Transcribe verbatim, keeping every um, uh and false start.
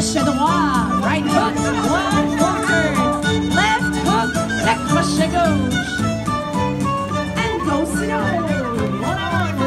crochet droit, right hook, one forward, left hook, le crochet gauche, and go slow, one on